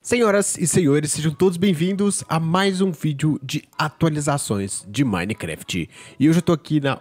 Senhoras e senhores, sejam todos bem-vindos a mais um vídeo de atualizações de Minecraft. E hoje eu tô aqui na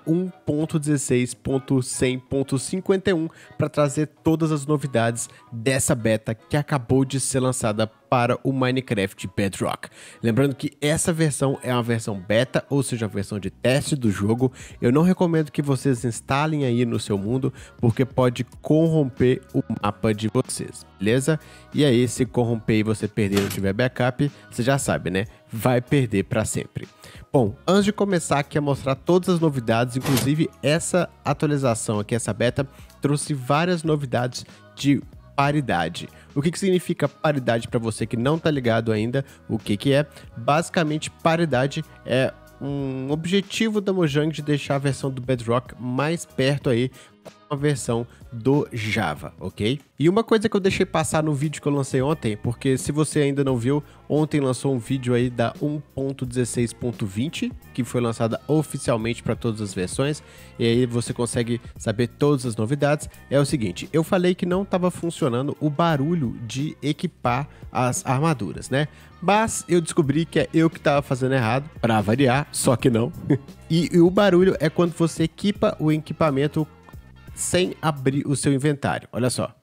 1.16.100.51 para trazer todas as novidades dessa beta que acabou de ser lançada para o Minecraft Bedrock. Lembrando que essa versão é uma versão beta, ou seja, a versão de teste do jogo. Eu não recomendo que vocês instalem aí no seu mundo, porque pode corromper o mapa de vocês, beleza? E aí, se corromper e você perder e não tiver backup, você já sabe, né? Vai perder para sempre. Bom, antes de começar aqui a mostrar todas as novidades, inclusive essa atualização aqui, essa beta, trouxe várias novidades de paridade. O que significa paridade para você que não tá ligado ainda? O que é? Basicamente, paridade é um objetivo da Mojang de deixar a versão do Bedrock mais perto aí com a versão do Java, ok? E uma coisa que eu deixei passar no vídeo que eu lancei ontem, porque se você ainda não viu, ontem lançou um vídeo aí da 1.16.20, que foi lançada oficialmente para todas as versões, e aí você consegue saber todas as novidades. É o seguinte, eu falei que não estava funcionando o barulho de equipar as armaduras, né? Mas eu descobri que é eu que estava fazendo errado, para variar, só que não. E o barulho é quando você equipa o equipamento sem abrir o seu inventário. Olha só.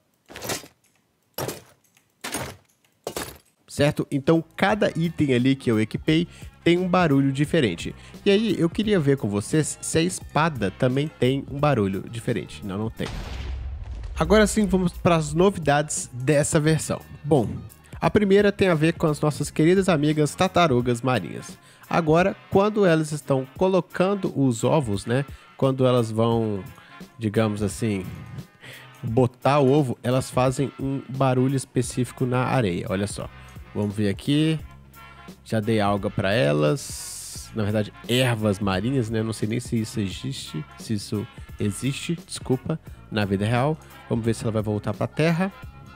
Certo? Então, cada item ali que eu equipei tem um barulho diferente. E aí, eu queria ver com vocês se a espada também tem um barulho diferente. Não, não tem. Agora sim, vamos para as novidades dessa versão. Bom, a primeira tem a ver com as nossas queridas amigas tartarugas marinhas. Agora, quando elas estão colocando os ovos, né? Quando elas vão, digamos assim, botar o ovo, elas fazem um barulho específico na areia. Olha só. Vamos ver aqui. Já dei alga para elas. Na verdade, ervas marinhas, né? Não sei nem se isso existe. Se isso existe, desculpa, na vida real. Vamos ver se ela vai voltar para a terra.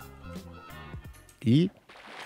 E...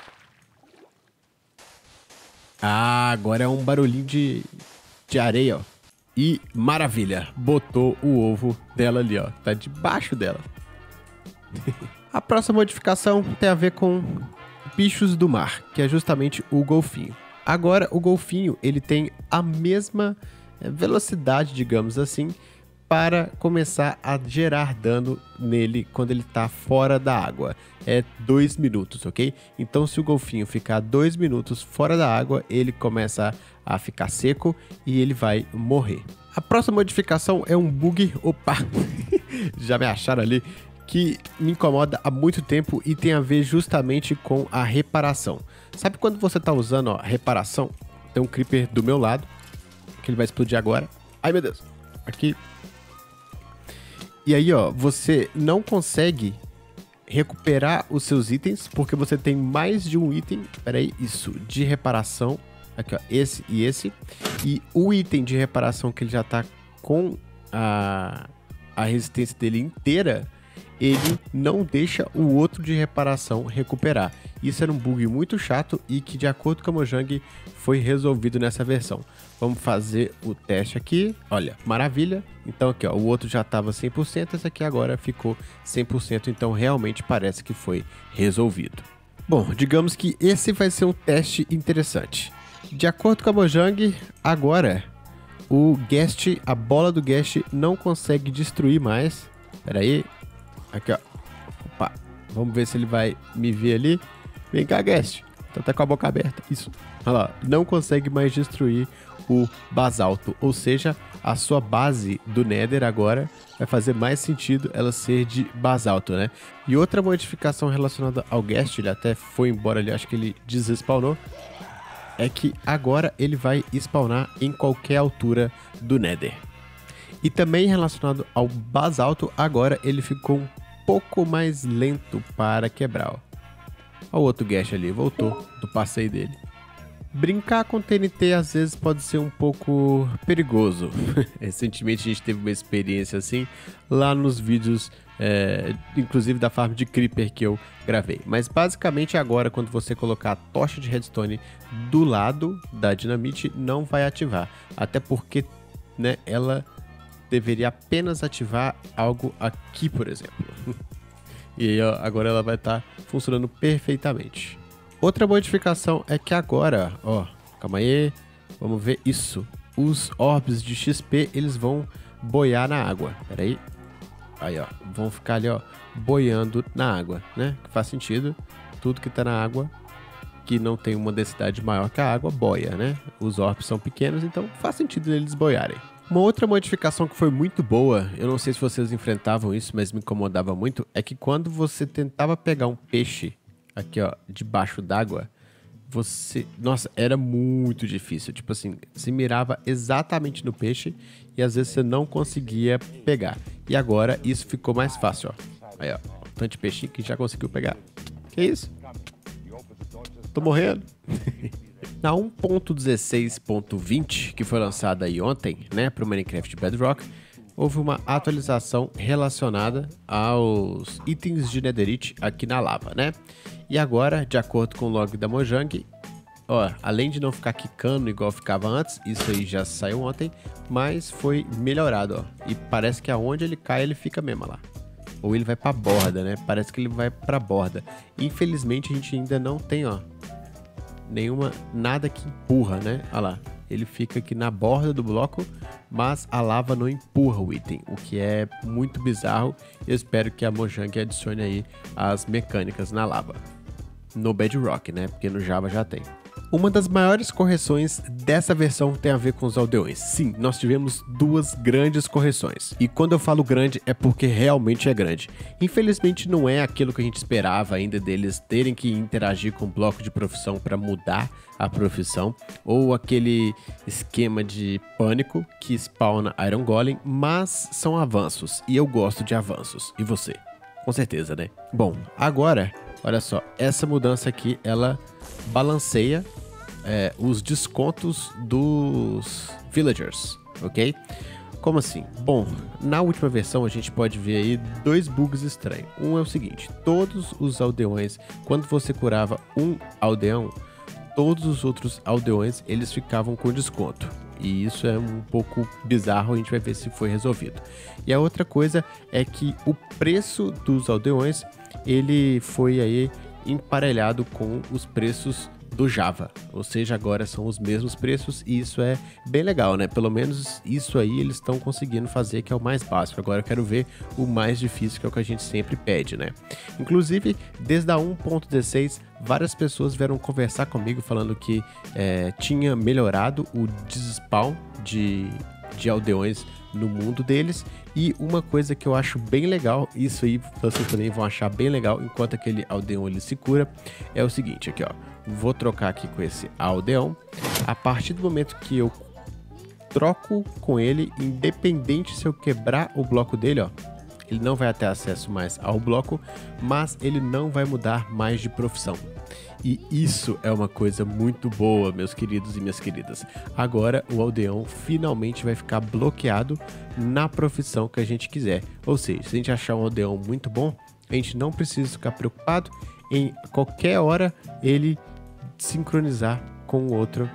ah, agora é um barulhinho de areia, ó. E maravilha, botou o ovo dela ali, ó. Tá debaixo dela. A próxima modificação tem a ver com bichos do mar, que é justamente o golfinho. Agora, o golfinho, ele tem a mesma velocidade, digamos assim, para começar a gerar dano nele quando ele tá fora da água. É 2 minutos, ok? Então, se o golfinho ficar 2 minutos fora da água, ele começa a ficar seco e ele vai morrer. A próxima modificação é um bug, opa, já me acharam ali, que me incomoda há muito tempo e tem a ver justamente com a reparação. Sabe quando você tá usando, ó, reparação? Tem um creeper do meu lado, que ele vai explodir agora. Ai, meu Deus. Aqui. E aí, ó, você não consegue recuperar os seus itens, porque você tem mais de um item, peraí, isso, de reparação. Aqui, ó, esse e esse. E o item de reparação que ele já tá com a resistência dele inteira, ele não deixa o outro de reparação recuperar. Isso era um bug muito chato e que, de acordo com a Mojang, foi resolvido nessa versão. Vamos fazer o teste aqui. Olha, maravilha. Então aqui, ó, o outro já estava 100%, esse aqui agora ficou 100%, então realmente parece que foi resolvido. Bom, digamos que esse vai ser um teste interessante. De acordo com a Mojang, agora o Ghast, a bola do Ghast não consegue destruir mais. Pera aí. Aqui, ó. Opa. Vamos ver se ele vai me ver ali. Vem cá, Ghast. Então tá com a boca aberta. Isso. Olha lá. Não consegue mais destruir o basalto. Ou seja, a sua base do Nether agora vai fazer mais sentido ela ser de basalto, né? E outra modificação relacionada ao Ghast, ele até foi embora ali, acho que ele desespawnou, é que agora ele vai spawnar em qualquer altura do Nether. E também relacionado ao basalto, agora ele ficou um pouco mais lento para quebrar. Ó. Olha o outro Ghast ali, voltou do passeio dele. Brincar com TNT às vezes pode ser um pouco perigoso. Recentemente a gente teve uma experiência assim lá nos vídeos, inclusive da farm de Creeper que eu gravei. Mas basicamente agora, quando você colocar a tocha de redstone do lado da dinamite, não vai ativar. Até porque, né, ela deveria apenas ativar algo aqui, por exemplo. E aí, ó, agora ela vai estar funcionando perfeitamente. Outra modificação é que agora, ó, calma aí, vamos ver isso. Os orbs de XP, eles vão boiar na água. Pera aí. Aí, ó, vão ficar ali, ó, boiando na água, né? Que faz sentido. Tudo que tá na água, que não tem uma densidade maior que a água, boia, né? Os orbs são pequenos, então faz sentido eles boiarem. Uma outra modificação que foi muito boa, eu não sei se vocês enfrentavam isso, mas me incomodava muito, é que quando você tentava pegar um peixe aqui, ó, debaixo d'água, nossa, era muito difícil. Tipo assim, se mirava exatamente no peixe e às vezes você não conseguia pegar. E agora isso ficou mais fácil, ó. Aí, ó, tanto de peixinho que já conseguiu pegar. Que isso? Tô morrendo. Na 1.16.20, que foi lançada aí ontem, né, para o Minecraft Bedrock, houve uma atualização relacionada aos itens de Netherite aqui na lava, né? E agora, de acordo com o log da Mojang, ó, além de não ficar quicando igual ficava antes, isso aí já saiu ontem, mas foi melhorado, ó. E parece que aonde ele cai, ele fica mesmo lá. Ou ele vai pra borda, né? Parece que ele vai pra borda. Infelizmente, a gente ainda não tem, ó, nada que empurra, né? Olha lá. Ele fica aqui na borda do bloco, mas a lava não empurra o item, o que é muito bizarro. Eu espero que a Mojang adicione aí as mecânicas na lava. No Bedrock, né? Porque no Java já tem. Uma das maiores correções dessa versão tem a ver com os aldeões. Sim, nós tivemos duas grandes correções. E quando eu falo grande, é porque realmente é grande. Infelizmente não é aquilo que a gente esperava ainda deles terem que interagir com o bloco de profissão para mudar a profissão, ou aquele esquema de pânico que spawna Iron Golem, mas são avanços, e eu gosto de avanços. E você? Com certeza, né? Bom, agora, olha só, essa mudança aqui, ela balanceia os descontos dos villagers, ok? Como assim? Bom, na última versão a gente pode ver aí dois bugs estranhos. Um é o seguinte, todos os aldeões, quando você curava um aldeão, todos os outros aldeões, eles ficavam com desconto. E isso é um pouco bizarro, a gente vai ver se foi resolvido. E a outra coisa é que o preço dos aldeões, ele foi aí emparelhado com os preços do Java, ou seja, agora são os mesmos preços e isso é bem legal, né? Pelo menos isso aí eles estão conseguindo fazer, que é o mais básico. Agora eu quero ver o mais difícil, que é o que a gente sempre pede, né? Inclusive, desde a 1.16, várias pessoas vieram conversar comigo falando que tinha melhorado o despawn de aldeões no mundo deles. E uma coisa que eu acho bem legal, isso aí vocês também vão achar bem legal enquanto aquele aldeão ele se cura, é o seguinte, aqui ó, vou trocar aqui com esse aldeão. A partir do momento que eu troco com ele, independente se eu quebrar o bloco dele, ó, ele não vai ter acesso mais ao bloco, mas ele não vai mudar mais de profissão. E isso é uma coisa muito boa, meus queridos e minhas queridas. Agora o aldeão finalmente vai ficar bloqueado na profissão que a gente quiser. Ou seja, se a gente achar um aldeão muito bom, a gente não precisa ficar preocupado em qualquer hora ele sincronizar com outra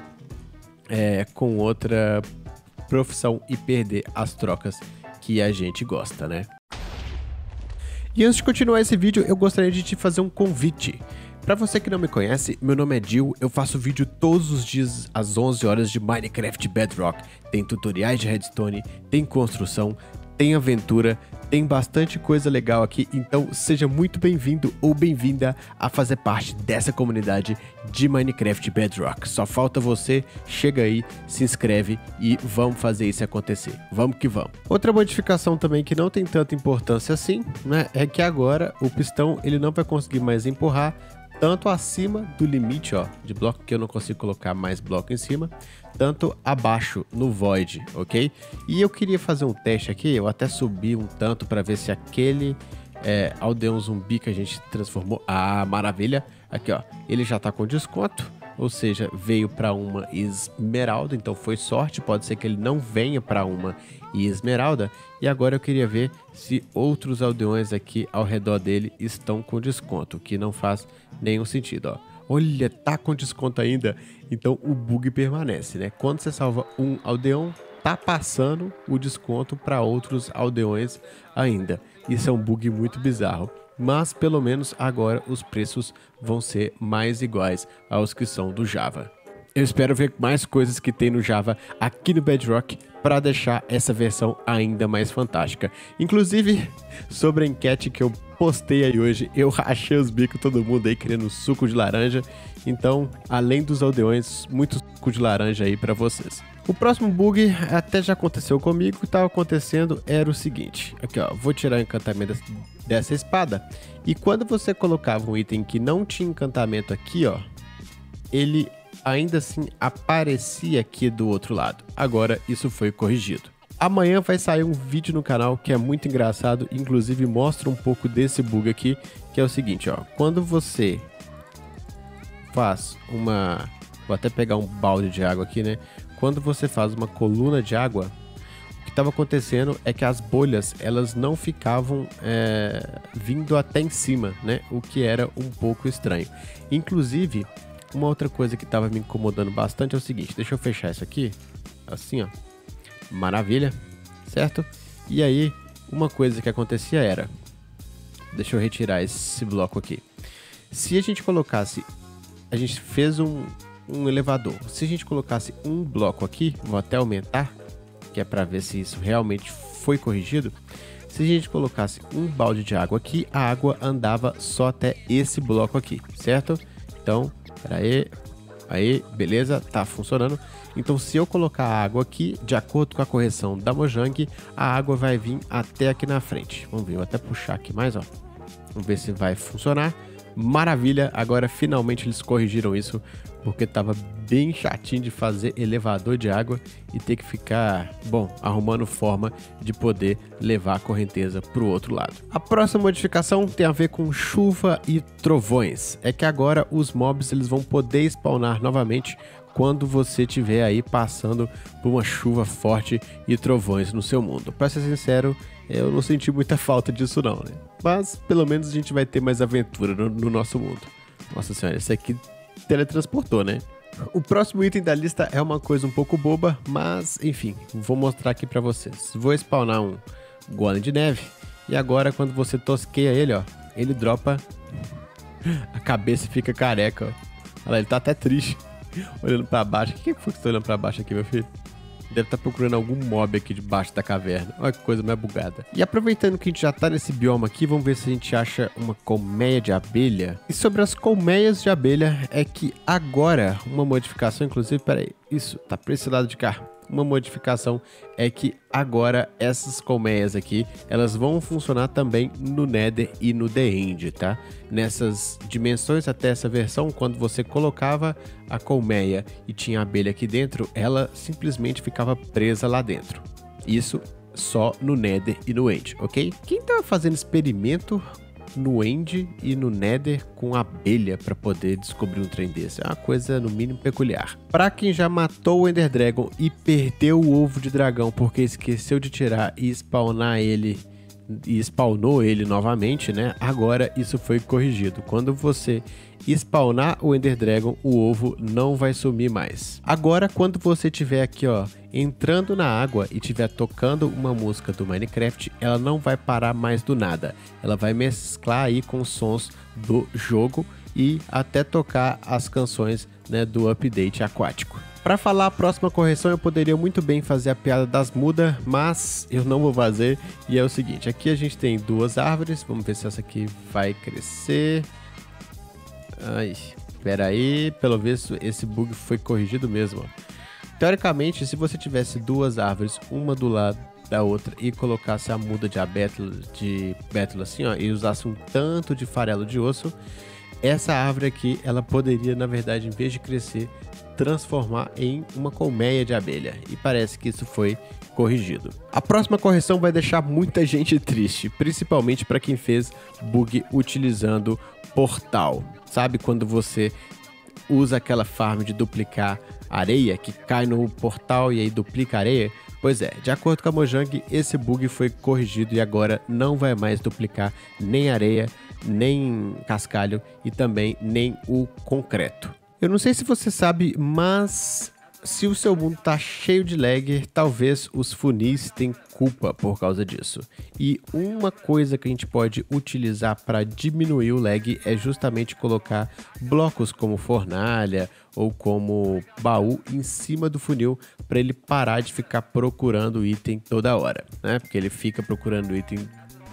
profissão e perder as trocas que a gente gosta, né? E antes de continuar esse vídeo, eu gostaria de te fazer um convite. Para você que não me conhece, meu nome é Gil, eu faço vídeo todos os dias às 11 horas de Minecraft Bedrock. Tem tutoriais de redstone, tem construção, tem aventura, tem bastante coisa legal aqui, então seja muito bem-vindo ou bem-vinda a fazer parte dessa comunidade de Minecraft Bedrock. Só falta você, chega aí, se inscreve e vamos fazer isso acontecer. Vamos que vamos. Outra modificação também que não tem tanta importância assim, né, é que agora o pistão ele não vai conseguir mais empurrar tanto acima do limite, ó, de bloco, que eu não consigo colocar mais bloco em cima, tanto abaixo no void, ok? E eu queria fazer um teste aqui, eu até subi um tanto para ver se aquele aldeão zumbi que a gente transformou, maravilha, aqui ó, ele já tá com desconto, ou seja, veio para uma esmeralda, então foi sorte, pode ser que ele não venha para uma esmeralda. E agora eu queria ver se outros aldeões aqui ao redor dele estão com desconto, que não faz nenhum sentido, ó. Olha, tá com desconto ainda, então o bug permanece, né? Quando você salva um aldeão, tá passando o desconto para outros aldeões ainda. Isso é um bug muito bizarro. mas pelo menos agora os preços vão ser mais iguais aos que são do Java. Eu espero ver mais coisas que tem no Java aqui no Bedrock para deixar essa versão ainda mais fantástica. Inclusive, sobre a enquete que eu postei aí hoje, eu rachei os bicos todo mundo aí querendo suco de laranja. Então, além dos aldeões, muito suco de laranja aí para vocês. O próximo bug até já aconteceu comigo, o que estava acontecendo era o seguinte. Aqui ó, vou tirar o encantamento dessa espada. E quando você colocava um item que não tinha encantamento aqui ó, ele ainda assim aparecia aqui do outro lado. Agora isso foi corrigido. Amanhã vai sair um vídeo no canal que é muito engraçado, inclusive mostra um pouco desse bug aqui, que é o seguinte, ó. Quando você faz uma... Vou até pegar um balde de água aqui, né? Quando você faz uma coluna de água, o que estava acontecendo é que as bolhas, elas não ficavam vindo até em cima, né? O que era um pouco estranho. Inclusive, uma outra coisa que estava me incomodando bastante é o seguinte, deixa eu fechar isso aqui, assim ó, maravilha, certo? E aí, uma coisa que acontecia era, deixa eu retirar esse bloco aqui, se a gente colocasse, a gente fez um elevador, se a gente colocasse um bloco aqui, vou até aumentar, que é para ver se isso realmente foi corrigido, se a gente colocasse um balde de água aqui, a água andava só até esse bloco aqui, certo? Então, pera aí, beleza, tá funcionando. Então se eu colocar a água aqui, de acordo com a correção da Mojang, a água vai vir até aqui na frente. Vamos ver, vou até puxar aqui mais, ó. Vamos ver se vai funcionar. Maravilha, agora finalmente eles corrigiram isso, porque tava bem chatinho de fazer elevador de água e ter que ficar, bom, arrumando forma de poder levar a correnteza para o outro lado. A próxima modificação tem a ver com chuva e trovões. É que agora os mobs eles vão poder spawnar novamente quando você estiver aí passando por uma chuva forte e trovões no seu mundo. Para ser sincero, eu não senti muita falta disso não, né? Mas pelo menos a gente vai ter mais aventura no nosso mundo. Nossa senhora, esse aqui teletransportou, né? O próximo item da lista é uma coisa um pouco boba, mas enfim, vou mostrar aqui pra vocês. Vou spawnar um golem de neve e agora quando você tosqueia ele, ó, ele dropa a cabeça e fica careca, ó. Olha lá, ele tá até triste, olhando pra baixo. O que foi que você tá olhando pra baixo aqui, meu filho? Deve estar procurando algum mob aqui debaixo da caverna. Olha que coisa mais bugada. E aproveitando que a gente já tá nesse bioma aqui, vamos ver se a gente acha uma colmeia de abelha. E sobre as colmeias de abelha, é que agora, uma modificação, inclusive, peraí, isso, tá pra esse lado de cá. Uma modificação é que agora essas colmeias aqui, elas vão funcionar também no Nether e no The End, tá? Nessas dimensões até essa versão, quando você colocava a colmeia e tinha a abelha aqui dentro, ela simplesmente ficava presa lá dentro. Isso só no Nether e no End, ok? Quem tá fazendo experimento no End e no Nether com abelha para poder descobrir um trem desse? É uma coisa no mínimo peculiar. Para quem já matou o Ender Dragon e perdeu o ovo de dragão porque esqueceu de tirar e spawnar ele e spawnou ele novamente, né? Agora isso foi corrigido. Quando você spawnar o Ender Dragon, o ovo não vai sumir mais. Agora, quando você tiver aqui, ó, entrando na água e tiver tocando uma música do Minecraft, ela não vai parar mais do nada. Ela vai mesclar aí com os sons do jogo e até tocar as canções, né, do update aquático. Para falar a próxima correção, eu poderia muito bem fazer a piada das mudas, mas eu não vou fazer. E é o seguinte, aqui a gente tem duas árvores, vamos ver se essa aqui vai crescer. Ai, espera aí, pelo visto esse bug foi corrigido mesmo. Teoricamente, se você tivesse duas árvores, uma do lado da outra, e colocasse a muda de bétula assim, ó, e usasse um tanto de farelo de osso, essa árvore aqui, ela poderia, na verdade, em vez de crescer, transformar em uma colmeia de abelha. E parece que isso foi corrigido. A próxima correção vai deixar muita gente triste, principalmente para quem fez bug utilizando portal. Sabe quando você usa aquela farm de duplicar areia, que cai no portal e aí duplica areia? Pois é, de acordo com a Mojang, esse bug foi corrigido e agora não vai mais duplicar nem areia, nem cascalho e também nem o concreto. Eu não sei se você sabe, mas se o seu mundo tá cheio de lag, talvez os funis tenham culpa por causa disso. E uma coisa que a gente pode utilizar para diminuir o lag é justamente colocar blocos como fornalha ou como baú em cima do funil para ele parar de ficar procurando o item toda hora, né? Porque ele fica procurando o item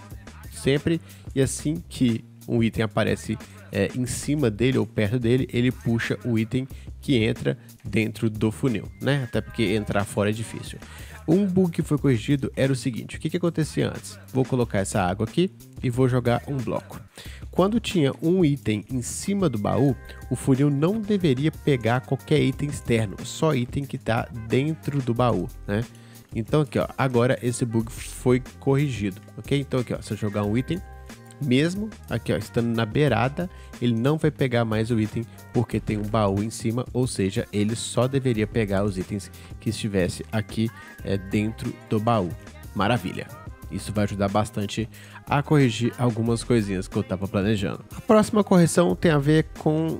sempre e assim que um item aparece em cima dele ou perto dele, ele puxa o item que entra dentro do funil, né? Até porque entrar fora é difícil. Um bug que foi corrigido era o seguinte: o que acontecia antes? Vou colocar essa água aqui e vou jogar um bloco. Quando tinha um item em cima do baú, o funil não deveria pegar qualquer item externo, só item que está dentro do baú, né? Então aqui, ó, agora esse bug foi corrigido, ok? Então aqui, ó, se eu jogar um item, mesmo aqui, ó, estando na beirada, ele não vai pegar mais o item porque tem um baú em cima, ou seja, ele só deveria pegar os itens que estivesse aqui dentro do baú. Maravilha! Isso vai ajudar bastante a corrigir algumas coisinhas que eu estava planejando. A próxima correção tem a ver com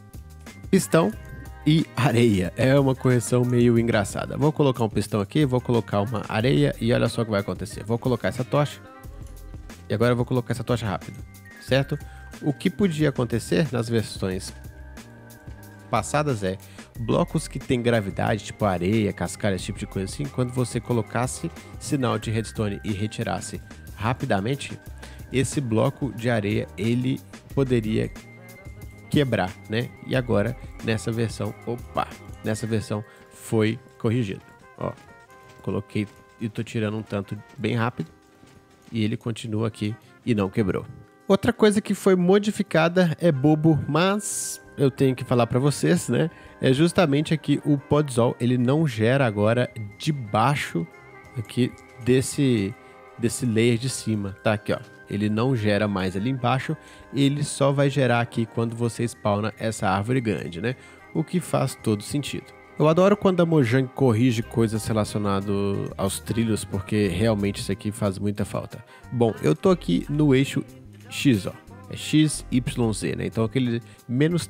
pistão e areia. É uma correção meio engraçada. Vou colocar um pistão aqui, vou colocar uma areia e olha só o que vai acontecer. Vou colocar essa tocha. E agora eu vou colocar essa tocha rápido, certo? O que podia acontecer nas versões passadas é blocos que tem gravidade, tipo areia, cascalho, esse tipo de coisa assim, quando você colocasse sinal de redstone e retirasse rapidamente, esse bloco de areia ele poderia quebrar, né? E agora nessa versão, nessa versão foi corrigido. Ó, coloquei e tô tirando um tanto bem rápido. E ele continua aqui e não quebrou. Outra coisa que foi modificada é bobo, mas eu tenho que falar para vocês, né? É justamente aqui o Podzol, ele não gera agora debaixo aqui desse layer de cima, tá? Aqui, ó. Ele não gera mais ali embaixo, ele só vai gerar aqui quando você spawna essa árvore grande, né? O que faz todo sentido. Eu adoro quando a Mojang corrige coisas relacionadas aos trilhos, porque realmente isso aqui faz muita falta. Bom, eu tô aqui no eixo X, ó. É X, Y, Z, né? Então aquele menos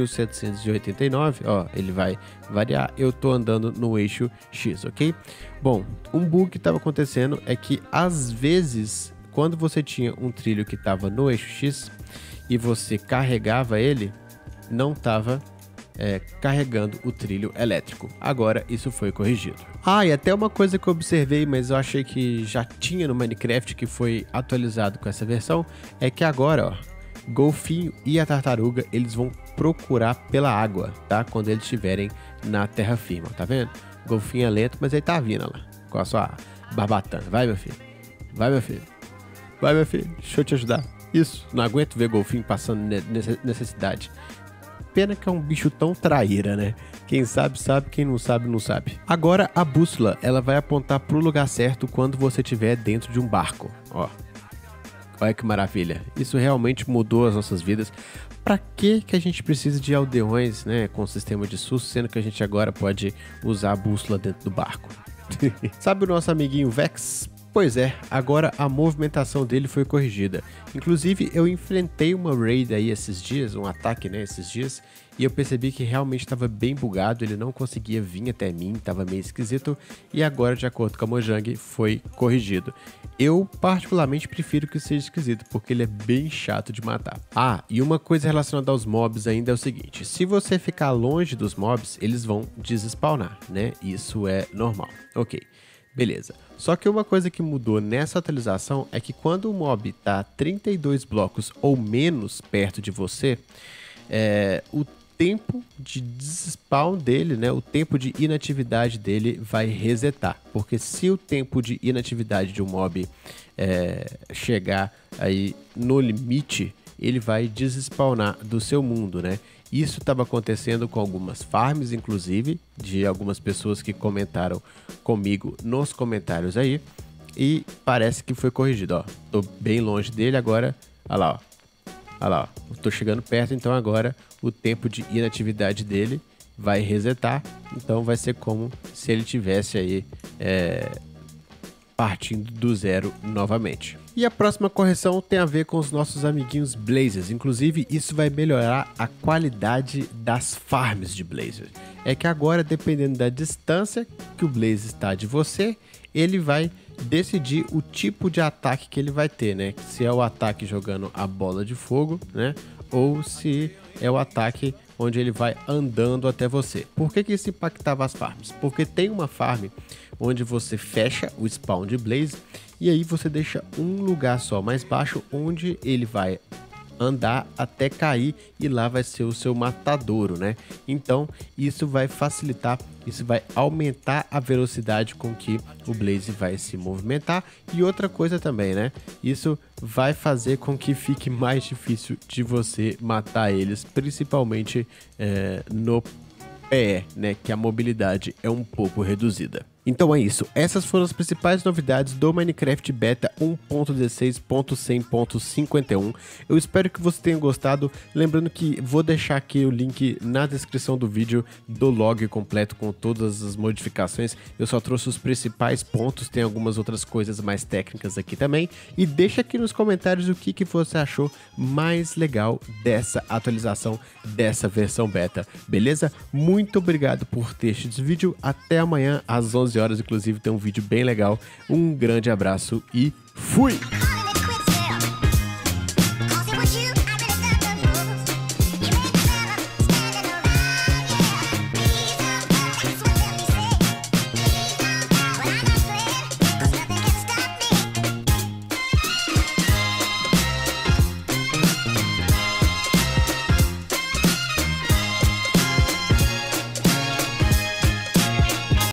13.789, ó, ele vai variar. Eu tô andando no eixo X, ok? Bom, um bug que estava acontecendo é que às vezes, quando você tinha um trilho que estava no eixo X e você carregava ele, não estava carregando o trilho elétrico. Agora isso foi corrigido. E até uma coisa que eu observei, mas eu achei que já tinha no Minecraft, que foi atualizado com essa versão, é que agora, ó, golfinho e a tartaruga, eles vão procurar pela água, tá? Quando eles estiverem na terra firme, tá vendo? Golfinho é lento, mas ele tá vindo lá, com a sua barbatana. Vai, meu filho. Vai, meu filho. Vai, meu filho. Deixa eu te ajudar. Isso. Não aguento ver golfinho passando necessidade. Pena que é um bicho tão traíra, né? Quem sabe, sabe. Quem não sabe, não sabe. Agora, a bússola, ela vai apontar pro lugar certo quando você estiver dentro de um barco. Ó. Olha que maravilha. Isso realmente mudou as nossas vidas. Pra que a gente precisa de aldeões, né, com sistema de susto, sendo que a gente agora pode usar a bússola dentro do barco? Sabe o nosso amiguinho Vex? Pois é, agora a movimentação dele foi corrigida. Inclusive, eu enfrentei uma raid aí esses dias, um ataque, né, esses dias, e eu percebi que realmente estava bem bugado, ele não conseguia vir até mim, estava meio esquisito, e agora, de acordo com a Mojang, foi corrigido. Eu, particularmente, prefiro que seja esquisito, porque ele é bem chato de matar. E uma coisa relacionada aos mobs ainda é o seguinte, se você ficar longe dos mobs, eles vão desspawnar, né? Isso é normal. Ok. Beleza. Só que uma coisa que mudou nessa atualização é que quando o mob está 32 blocos ou menos perto de você, o tempo de despawn dele, né, o tempo de inatividade dele vai resetar. Porque se o tempo de inatividade de um mob chegar aí no limite, ele vai desspawnar do seu mundo, né? Isso estava acontecendo com algumas farms, inclusive, de algumas pessoas que comentaram comigo nos comentários aí. E parece que foi corrigido, ó. Tô bem longe dele agora. Olha lá, ó. Olha lá, ó. Tô chegando perto, então agora o tempo de inatividade dele vai resetar. Então vai ser como se ele tivesse aí partindo do zero novamente. E a próxima correção tem a ver com os nossos amiguinhos Blazers. Inclusive, isso vai melhorar a qualidade das farms de Blazers. É que agora, dependendo da distância que o Blazer está de você, ele vai decidir o tipo de ataque que ele vai ter, né? Se é o ataque jogando a bola de fogo, né? Ou se é o ataque onde ele vai andando até você. Por que isso impactava as farms? Porque tem uma farm onde você fecha o spawn de Blaze e aí você deixa um lugar só mais baixo onde ele vai andar até cair e lá vai ser o seu matadouro, né? Então isso vai facilitar, isso vai aumentar a velocidade com que o Blaze vai se movimentar. E outra coisa também, né? Isso vai fazer com que fique mais difícil de você matar eles, principalmente no PE, né? Que a mobilidade é um pouco reduzida. Então é isso, essas foram as principais novidades do Minecraft Beta 1.16.100.51. Eu espero que você tenha gostado, lembrando que vou deixar aqui o link na descrição do vídeo do log completo com todas as modificações. Eu só trouxe os principais pontos, tem algumas outras coisas mais técnicas aqui também. E deixa aqui nos comentários o que você achou mais legal dessa atualização, dessa versão beta, beleza? Muito obrigado por ter assistido esse vídeo, até amanhã às 11 horas, inclusive tem um vídeo bem legal. Um grande abraço e fui!